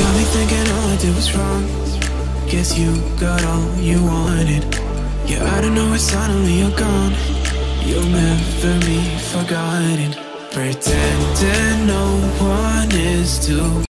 Got me thinking all I did was wrong. Guess you got all you wanted. Yeah, I don't know why suddenly you're gone. You'll never be forgotten. Pretending no one is to